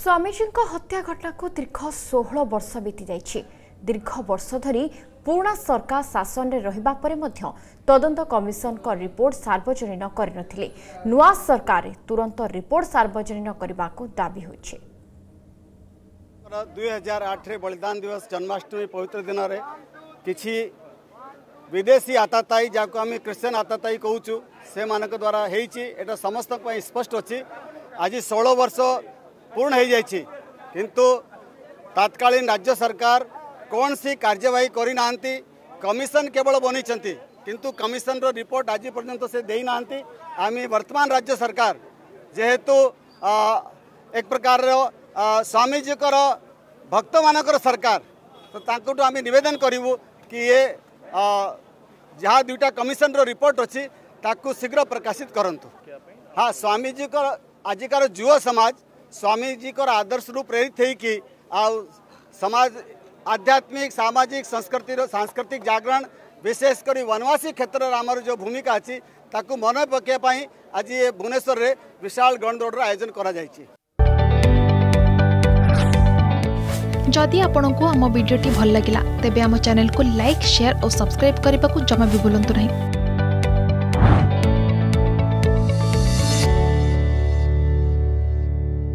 स्वामीजी हत्या घटना को दीर्घ 16 वर्ष बीती जाइछि। दीर्घ वर्ष धरी पुराना सरकार शासन में रहिबा परे मध्य तदंत कमिशन का रिपोर्ट सार्वजनिक करनथिले। नुआ सरकार तुरंत रिपोर्ट सार्वजनिक करबा को दाबी होइछि। 2008 रे बलिदान दिवस जन्माष्टमी पवित्र दिन रे किछि विदेशी आतताई जाको आम क्रिश्चियन आतताई कहूँ से मानक द्वारा हेइछि। एटा समस्त स्पष्ट अच्छी। आज 16 वर्ष पूर्ण हो जाइछि किंतु तत्कालीन राज्य सरकार कौन सी कार्यवाही करि नांती। कमिशन केवल बनी किंतु कमिशन रो रिपोर्ट आज पर्यंत से देई नांती। आमी वर्तमान राज्य सरकार जेहेतु एक प्रकार स्वामीजी भक्त मानकर सरकार तो तांकुटु आमी निवेदन करिवु कि ये जहाँ दुईटा कमिशन रो रिपोर्ट अच्छी ताकू शीघ्र प्रकाशित करंतु। हाँ, स्वामीजी को आजिकार युवा समाज स्वामीजी को आदर्श रु प्रेरित है कि समाज आध्यात्मिक सामाजिक सांस्कृतिक जागरण विशेषकर वनवासी क्षेत्र आमर जो भूमिका अच्छी ताकू मन पकाई आज ये भुवनेश्वर रे विशाल गणदौड़ आयोजन करा जायछि। जदि आपंक आम भिडी भल लगा तेब आम चैनल को लाइक शेयर और सब्सक्राइब करने को जमा भी भूलु नहीं।